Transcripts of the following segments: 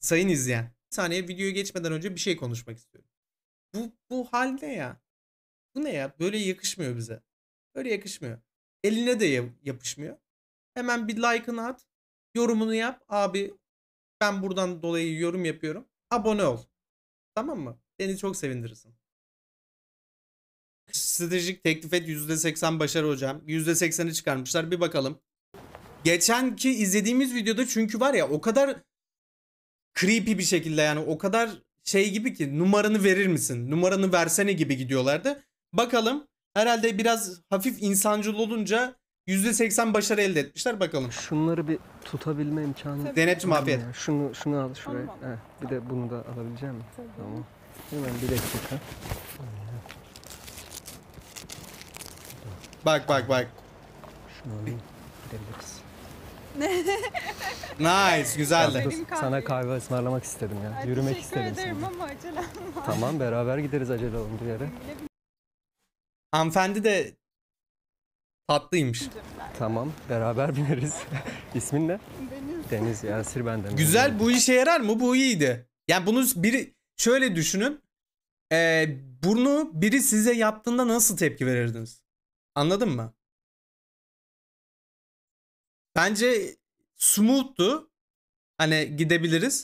sayın izleyen. Bir saniye videoya geçmeden önce bir şey konuşmak istiyorum. Bu hal ne ya? Bu ne ya? Böyle yakışmıyor bize. Böyle yakışmıyor. Eline de yapışmıyor. Hemen bir like'ını at. Yorumunu yap. Abi ben buradan dolayı yorum yapıyorum. Abone ol. Tamam mı? Beni çok sevindirirsin. Stratejik teklif et %80 başarı hocam. %80'i çıkarmışlar. Bir bakalım. Geçenki izlediğimiz videoda çünkü var ya o kadar creepy bir şekilde yani o kadar şey gibi ki numaranı verir misin? Numaranı versene gibi gidiyorlardı. Bakalım herhalde biraz hafif insancıl olunca %80 başarı elde etmişler bakalım. Şunları bir tutabilme imkanı. Denetçim afiyet. Şunu al şuraya. Tamam. Bir de bunu da alabilecek misin? Tamam. Hemen bir dakika. Bak. Şunu alayım. Gidebiliriz. Nice, güzeldi. Sana kahve ısmarlamak istedim ya. Yürümek istedim. Teşekkür ederim ama acelem var. Tamam beraber gideriz acele olduğu yere. Hanımefendi de tatlıymış. Tamam beraber bineriz. İsmin ne? Deniz. Deniz Yasir benden. Güzel, bu işe yarar mı? Bu iyiydi. Yani bunu biri şöyle düşünün. Bunu biri size yaptığında nasıl tepki verirdiniz? Anladın mı? Bence smooth'tu. Hani gidebiliriz.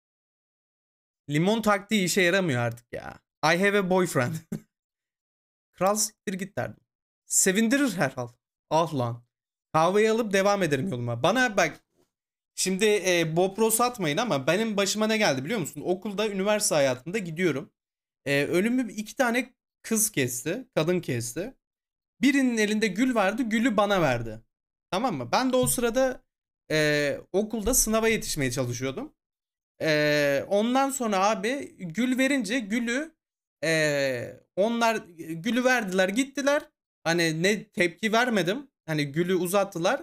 Limon taktiği işe yaramıyor artık ya. I have a boyfriend. Kral siktir git derdim. Sevindirir herhal. Ah lan. Kahveyi alıp devam ederim yoluma. Bana bak. Şimdi Bopro satmayın ama benim başıma ne geldi biliyor musun? Okulda, üniversite hayatında gidiyorum. Önümü 2 tane kız kesti. Kadın kesti. Birinin elinde gül vardı. Gülü bana verdi. Tamam mı? Ben de o sırada okulda sınava yetişmeye çalışıyordum. Ondan sonra abi gül verince gülü onlar gülü verdiler gittiler. Hani ne tepki vermedim. Hani gülü uzattılar.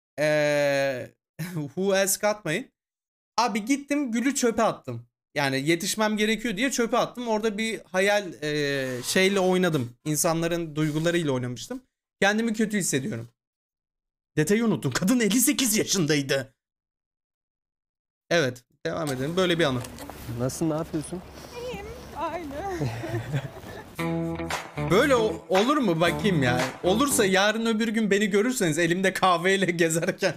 Who else atmayın. Abi gittim gülü çöpe attım. Yani yetişmem gerekiyor diye çöpe attım. Orada bir hayal şeyle oynadım. İnsanların duygularıyla oynamıştım. Kendimi kötü hissediyorum. Detayı unuttum. Kadın 58 yaşındaydı. Evet. Devam edelim. Böyle bir anı. Nasıl, ne yapıyorsun? İyiyim. Aynı. Böyle olur mu bakayım ya. Olursa yarın öbür gün beni görürseniz elimde kahveyle gezerken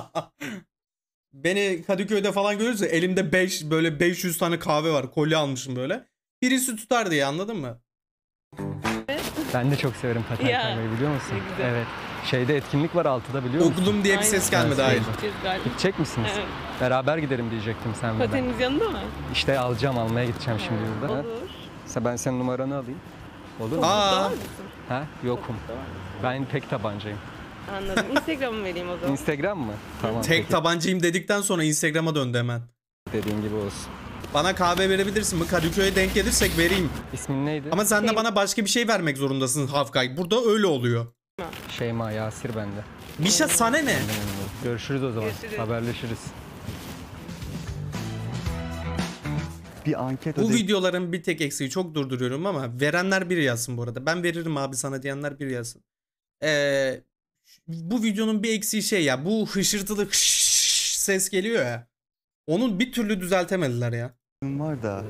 beni Kadıköy'de falan görürse elimde böyle 500 tane kahve var. Kolye almışım böyle. Birisi tutar diye, anladın mı? Ben de çok severim paten Ya, kaymayı, biliyor musun? ne güzel. Evet. Şeyde etkinlik var 6'da, biliyor musun? Okudum diye bir ses gelmedi, hayır. Gidecek misiniz? Evet. Beraber giderim diyecektim sen ve ben. Pateniniz yanında mı? İşte almaya gideceğim şimdi burada. Ha? Olur. Ben senin numaranı alayım. Olur mu? Aa, Ha? Yokum. Ben tek tabancayım. Anladım. Instagram'ı vereyim o zaman. Instagram mı? Tamam. tek peki. tabancayım dedikten sonra Instagram'a döndü hemen. Dediğin gibi olsun. Bana kahve verebilirsin mi? Kadıköy'e denk gelirsek vereyim. İsmin neydi? Ama sen de bana başka bir şey vermek zorundasın Hafkay. Burada öyle oluyor. Şeyma, Yasir bende. Mişa sana ne? Görüşürüz o zaman. Görüşürüz. Haberleşiriz. Bir anket Bu videoların bir tek eksiği, çok durduruyorum ama verenler bir yazsın bu arada. Ben veririm abi sana diyenler bir yazsın. Bu videonun bir eksiği şey ya. Bu hışırtılı ses geliyor ya. Onun bir türlü düzeltemediler ya. var da.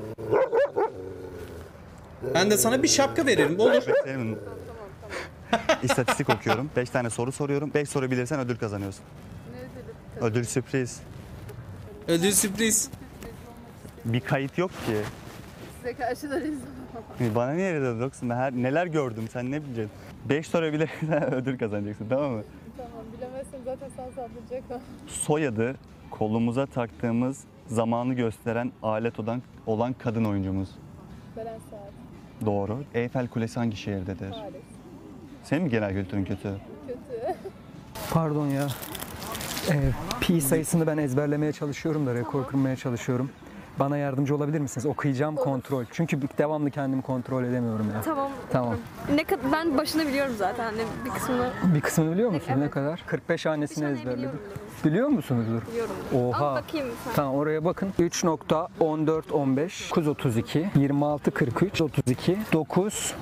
Ben de sana bir şapka veririm, olur. Benim İstatistik okuyorum. 5 tane soru soruyorum. 5 soru bilirsen ödül kazanıyorsun. Ödül sürpriz. Ödül sürpriz. Bir kayıt yok ki. Size karşı da rezil. Bana niye rezil yoksun? Ben neler gördüm, sen ne bileceksin? 5 soru bilirsen ödül kazanacaksın, tamam mı? Tamam, bilemezsen zaten sana saldıracak o. Soyadı kolumuza taktığımız zamanı gösteren alet olan kadın oyuncumuz. Beren Saat. Doğru. Eyfel Kulesi hangi şehirdedir? Paris. Senin mi genel kültürün kötü? Kötü. Pardon ya. Pi sayısını ben ezberlemeye çalışıyorum da rekor kırmaya çalışıyorum. Bana yardımcı olabilir misiniz? Okuyacağım, kontrol. Çünkü devamlı kendimi kontrol edemiyorum ya. Tamam. Tamam. Ben başını biliyorum zaten. Hani bir kısmını Bir kısmını biliyor musun? Evet. Ne kadar? 45 hanesini tane ezberledim. biliyorum. Biliyor musunuzdur? biliyorum. Oha. Al bakayım sen. Tamam, oraya bakın. 3.1415 932 2643 32 9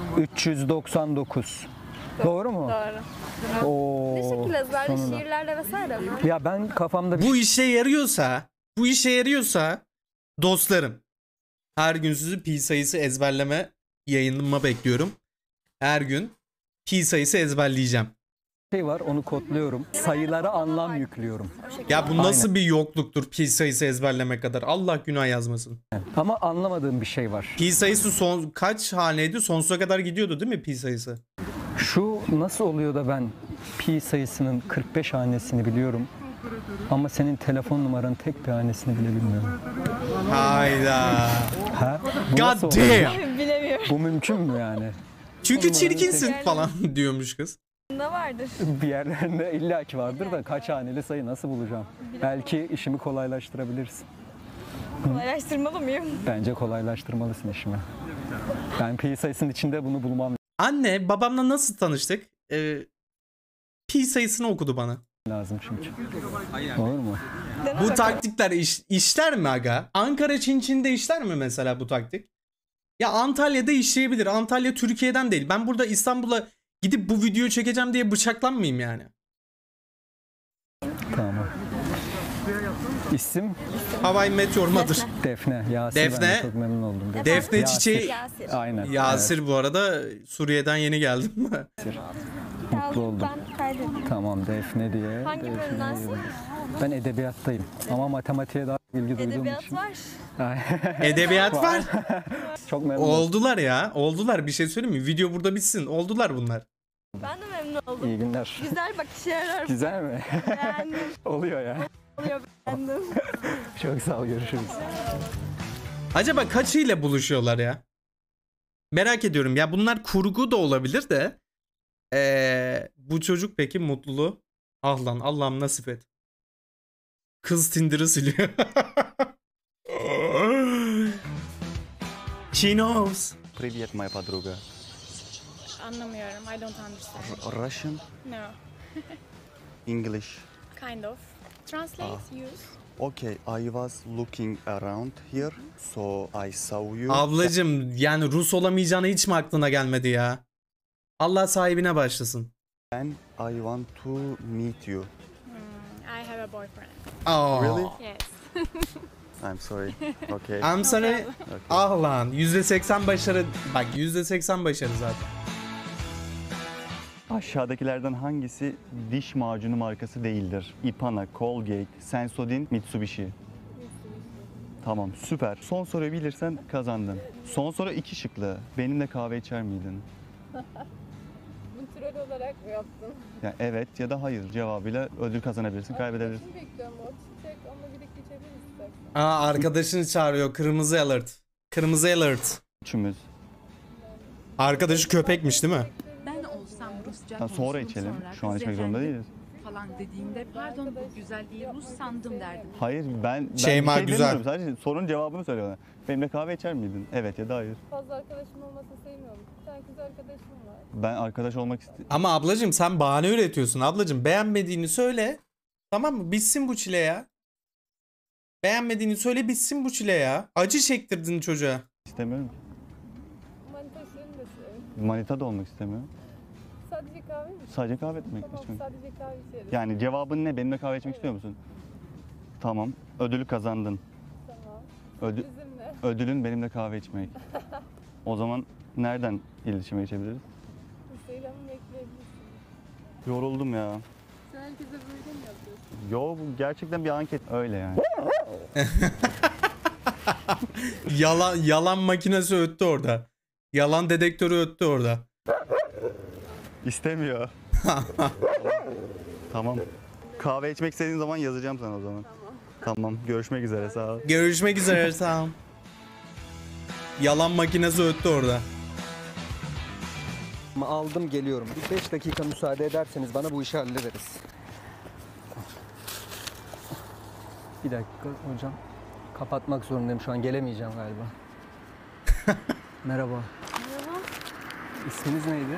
399. Doğru mu? Doğru. Oo. Ne şekilde ezberli sonunda. şiirlerle vesaire mi? Ya ben kafamda bir Bu işe yarıyorsa Dostlarım, her gün sizi pi sayısı ezberleme yayınıma bekliyorum. Her gün pi sayısı ezberleyeceğim. Şey var, onu kodluyorum. Sayılara anlam yüklüyorum. Ya bu nasıl bir yokluktur pi sayısı ezberleme kadar? Allah günah yazmasın. Ama anlamadığım bir şey var. Pi sayısı son kaç haneydi? Sonsuza kadar gidiyordu değil mi pi sayısı? Şu nasıl oluyor da ben pi sayısının 45 hanesini biliyorum ama senin telefon numaranın tek bir hanesini bile bilmiyorum. Hayda. Ha? Bu nasıl God oluyor? damn. Bilemiyorum. Bu mümkün mü yani? Çünkü çirkinsin falan diyormuş kız. Ne vardır? Bir yerlerinde illaki vardır da kaç haneli sayı nasıl bulacağım? Belki işimi kolaylaştırabilirsin. Kolaylaştırmalı mıyım? Bence kolaylaştırmalısın işimi. Ben pi sayısının içinde bunu bulmam Anne babamla nasıl tanıştık? Pi sayısını okudu bana. lazım çünkü. Olur mu? Bu taktikler işler mi aga? Ankara Çinçin'de işler mi mesela bu taktik? Ya Antalya'da işleyebilir. Antalya Türkiye'den değil. Ben burada İstanbul'a gidip bu videoyu çekeceğim diye bıçaklanmayayım yani. Tamam. İsim Hawaii Meteor Mother. Defne. Yasir. Defne. Ben de çok memnun oldum. Defne Yasir. çiçeği. Yasir. Aynen. Yasir bu arada Suriye'den yeni geldim. Evet, mutlu oldum. Ben kaydettim. Tamam, Defne diye. Hangi Defne bölümdensin? diye. Ben edebiyattayım ama matematiğe daha ilgi duyduğum Edebiyat için. var. Edebiyat var. Çok memnun oldum. Oldular ya. Oldular. Bir şey söyleyeyim mi? Video burada bitsin. Oldular bunlar. Ben de memnun oldum. İyi günler. Güzel bak işe yarar. Güzel mi? Beğendim. Oluyor ya. Oluyor beğendim. Çok sağ ol, görüşürüz. Acaba kaçıyla buluşuyorlar ya? Merak ediyorum. Ya bunlar kurgu da olabilir de. Bu çocuk peki mutluluğu? Ah lan Allah'ım nasip et. Kız Tinder'ı siliyor. She knows. Привет, моя подруга. Anlamıyorum. I don't understand. Russian, No. English. Kind of. Translate, use. Okay, I was looking around here, so I saw you. Ablacım yani Rus olamayacağını hiç mi aklına gelmedi ya? Allah sahibine başlasın. And I want to meet you. I have a boyfriend. Oh. Really? Yes. I'm sorry. Okay. I'm sorry. Okay. Ah lan %80 başarı. Bak %80 başarı zaten. Aşağıdakilerden hangisi diş macunu markası değildir? Ipana, Colgate, Sensodyne, Mitsubishi. Tamam, süper. Son soruyu bilirsen kazandın. Son soru 2 şıklı. Benimle kahve içer miydin? Bunu troll olarak mı yaptın? Yani evet ya da hayır cevabıyla ödül kazanabilirsin, kaybedebilirsin. Arkadaşım bekliyorum o çiçek. Onunla birlikte içebiliriz istersen. Aa arkadaşını çağırıyor. Kırmızı alert. Kırmızı alert. Üçümüz. Arkadaşı köpekmiş değil mi? Ben olsam Rusça Ha, sonra konuştum, içelim. sonra Şu an kız içmek zorunda efendi değiliz. falan dediğinde pardon bu güzel değil Rus sandım derdim. Hayır ben Şeyma bir şey güzel. demiyorum. Sadece sorunun cevabını söylüyorlar. Benimle kahve içer miydin? Evet ya da hayır. Fazla arkadaşım olmasını sevmiyorum. Bir tane kız arkadaşım var. Ben arkadaş olmak istiyorum. Ama ablacım sen bahane üretiyorsun. Ablacım beğenmediğini söyle. Tamam mı? Bitsin bu çile ya. Beğenmediğini söyle bitsin bu çile ya. Acı çektirdin çocuğa. İstemiyorum ki. Manita işlerini de seviyorum. Manita da olmak istemiyorum. Sadece kahve mi? Sadece kahve etmek Tamam içmek. sadece kahve içeriz. Yani cevabın ne? Benimle kahve içmek Evet. istiyor musun? Tamam. Ödülü kazandın. Tamam. Ödül, Bizimle. ödülün benimle kahve içmek. O zaman nereden iletişime geçebiliriz? Instagram'ı ekleyebilirsin. Yoruldum ya. Sen herkese böyle mi yapıyorsun? Yo bu gerçekten bir anket öyle yani. Yalan makinesi öttü orada. Yalan dedektörü öttü orada. İstemiyor. Tamam. Kahve içmek istediğin zaman yazacağım sana o zaman. Tamam. Görüşmek üzere sağ ol. Görüşmek üzere tamam. Yalan makinesi öttü orada. Ama aldım, geliyorum. Bir 5 dakika müsaade ederseniz bana bu işi hallederiz. Bir dakika hocam. Kapatmak zorundayım şu an. Gelemeyeceğim galiba. Merhaba. Merhaba. İsminiz neydi?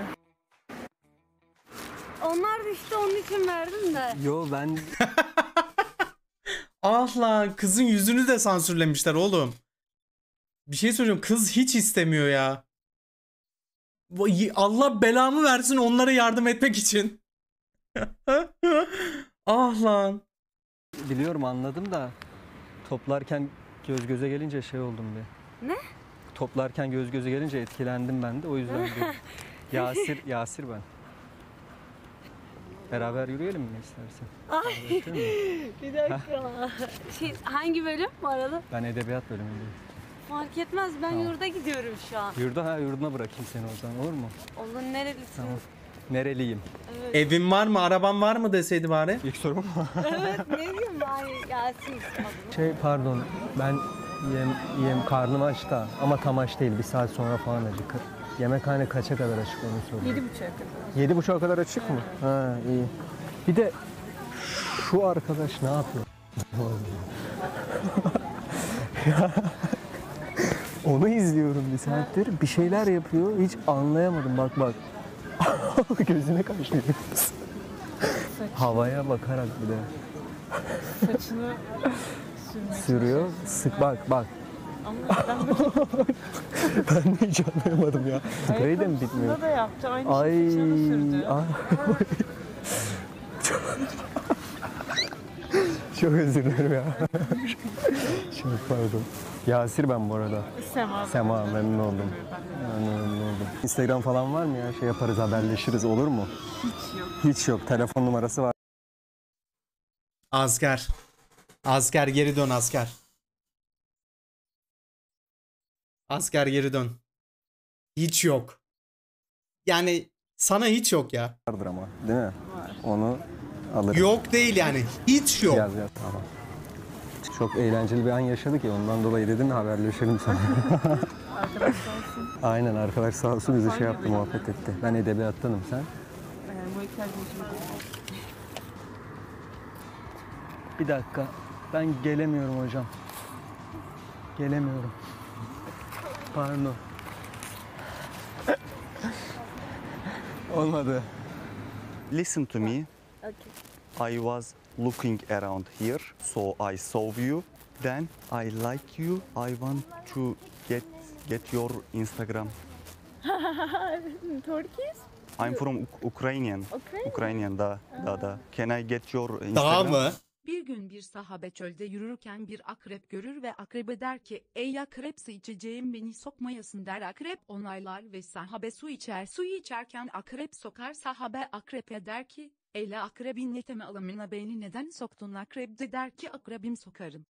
Onlar düştü onun için verdim de. Yo ben Ah lan kızın yüzünü de sansürlemişler oğlum. Bir şey söyleyeyim kız hiç istemiyor ya. Allah belamı versin onlara yardım etmek için. Ah lan. biliyorum, anladım da toplarken Göz göze gelince şey oldum bir. Ne? Toplarken göz göze gelince etkilendim ben de o yüzden. Yasir ben. Beraber yürüyelim mi istersen? Ay. Bir dakika. Hangi bölüm bu arada? Ben edebiyat bölümündeyim. Fark etmez, ben Tamam. yurda gidiyorum şu an. Yurduna bırakayım seni o zaman, olur mu? Olur, nerelisin? Tamam. Nereliyim? Evin var mı, araban var mı deseydi bari. İlk sorum mu? Evet, ne diyeyim ben Yasin. Pardon, ben karnım aç da ama tam aç değil, bir saat sonra falan acıkır. Yemekhane kaça kadar açık onu soruyorum. 7.30'a kadar. 7.30'a kadar açık mı? Ha, iyi. Bir de şu arkadaş ne yapıyor? Ya, onu izliyorum bir saattir. Bir şeyler yapıyor. Hiç anlayamadım. Bak. Gözüne kaçıyor. Havaya bakarak bir de. Saçını Sürüyor. Sık bak. Ben de hiç anlayamadım ya. Spreyi de mi bitmiyor? da yaptı. Aynı Ay. saçını sürdü. Çok özür dilerim ya. Çok pardon. Yasir ben bu arada. Sema memnun oldum. Memnun oldum. Instagram falan var mı ya? Şey yaparız, haberleşiriz, olur mu? Hiç yok. Telefon numarası var. Asker. Asker geri dön asker. Asker geri dön. Hiç yok. Yani sana hiç yok ya. Vardır ama, değil mi? Onu alırım. Yok değil yani. Hiç yok. Yaz tamam. Çok eğlenceli bir an yaşadık ya, ondan dolayı dedim haberleşelim sana. Arkadaş olsun. Aynen, arkadaş sağ olsun bizi şey yaptı, muhabbet etti. Ben edebiyattanım, sen? Muhitler Geçirdi. Bir dakika, ben gelemiyorum hocam. Gelemiyorum. Pardon. Olmadı. Listen to me. Okay. I was looking around here, so I saw you. Then I like you. I want to get your Instagram. Turkish? I'm from Ukrainian. Ukrainian da. Can I get your Daha Instagram? mı? Bir gün bir sahabe çölde yürürken bir akrep görür ve akrebe der ki ey akrep su içeceğim beni sokmayasın der akrep onaylar ve sahabe su içer suyu içerken akrep sokar sahabe akrepe der ki eyle akrebin yeteme alamına beni neden soktun akrep de der ki akrebim sokarım.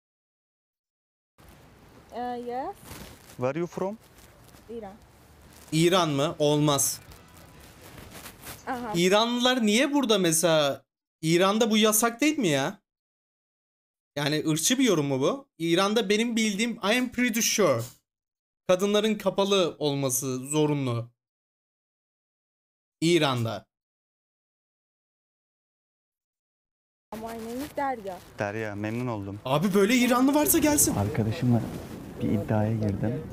Yes. Where are you from? İran. İran mı? Olmaz. Aha. İranlılar niye burada mesela? İran'da bu yasak değil mi ya? Yani ırkçı bir yorum mu bu? İran'da benim bildiğim I am pretty sure. Kadınların kapalı olması zorunlu. İran'da. My name is Derya. Derya, memnun oldum. Abi böyle İranlı varsa gelsin. Arkadaşımla bir iddiaya girdim.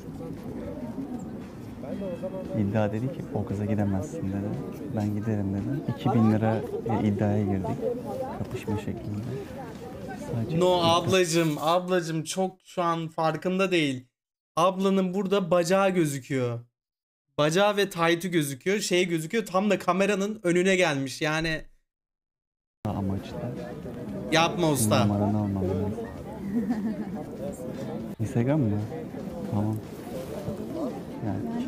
İddia dedi ki o kıza gidemezsin dedi. Ben giderim dedim. 2000 lira iddiaya girdik. Kapışma şeklinde. Sadece No ablacım çok şu an farkında değil. Ablanın burada bacağı gözüküyor. Bacağı ve taytı gözüküyor. Şey gözüküyor, tam da kameranın önüne gelmiş. Yani amaçlı. yapma usta. Numaranı almam lazım. Instagram mı? Tamam. Yani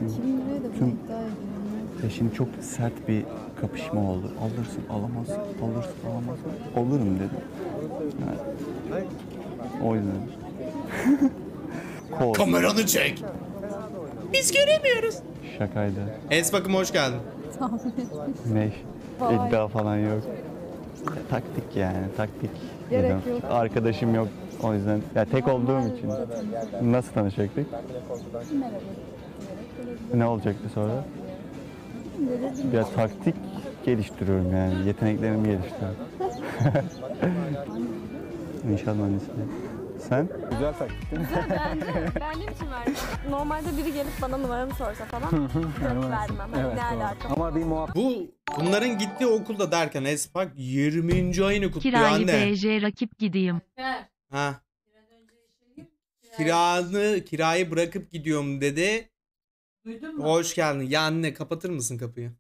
şimdi çok sert bir kapışma oldu. Alırsın alamazsın, alırsın alamazsın. Olurum dedim. Yani, o yüzden. Kameranı çek. Biz göremiyoruz. Şakaydı. Bakım hoş geldin. Ne? İddia falan yok. Taktik yani, taktik. Gerek dedim. yok. Arkadaşım yok. O yüzden ya tek olduğum için. Nasıl tanışacaktık? Ne olacaktı sonra? Ya taktik geliştiriyorum yani. Yeteneklerimi geliştiriyorum. İnşaat mühendisliği. Sen? Güzel taktik değil mi? Ben ne için verdim? Normalde biri gelip bana numaramı sorsa falan direkt vermem. Hani Evet, ne doğru. alaka? Ama bir muhabbet Bunların gittiği okulda derken Espak 20. ayını kutluyor Kirayı anne. BJ rakip gideyim. Ha. Kirayı bırakıp gidiyorum dedi. Duydun mu? Hoş geldin. Ya anne kapatır mısın kapıyı?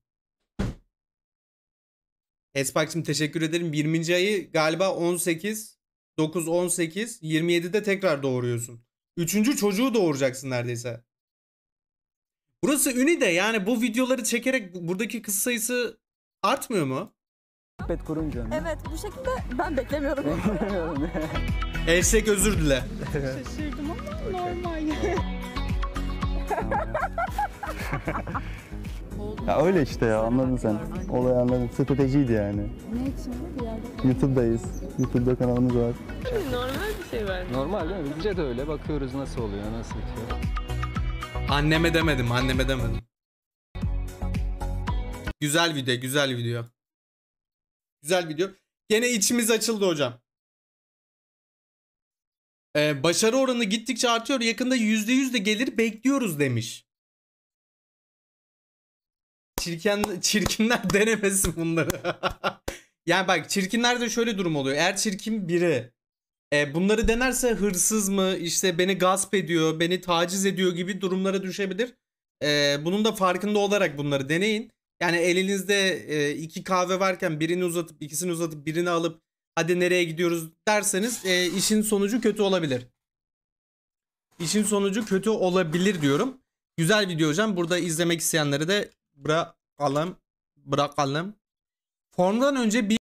Espak'cığım teşekkür ederim. 20. ayı galiba 18, 9, 18, 27'de tekrar doğuruyorsun. Üçüncü çocuğu doğuracaksın neredeyse. Burası Ünide, yani bu videoları çekerek buradaki kız sayısı artmıyor mu? Muhabbet kurunca. Evet bu şekilde ben beklemiyordum. Ersek özür dile. Şaşırdım ama normal. Ya öyle işte ya, anladın sen. Olayı anladın. Stratejiydi yani. Ne için bir yerde? YouTube'dayız. YouTube'da kanalımız var. Normal bir şey bence. Normal değil mi? Bizce de öyle. Bakıyoruz nasıl oluyor, nasıl bitiyor. Anneme demedim, anneme demedim. Güzel video, güzel video. Güzel video. Gene içimiz açıldı hocam. Başarı oranı gittikçe artıyor. Yakında %100 de gelir bekliyoruz demiş. Çirkinler denemesin bunları. Yani bak, çirkinlerde şöyle durum oluyor. Eğer çirkin biri bunları denerse hırsız mı, işte beni gasp ediyor, beni taciz ediyor gibi durumlara düşebilir. Bunun da farkında olarak bunları deneyin. Yani elinizde 2 kahve varken birini uzatıp, ikisini uzatıp birini alıp hadi nereye gidiyoruz derseniz işin sonucu kötü olabilir. İşin sonucu kötü olabilir diyorum. Güzel video hocam. Burada izlemek isteyenleri de bırakalım. Formdan önce bir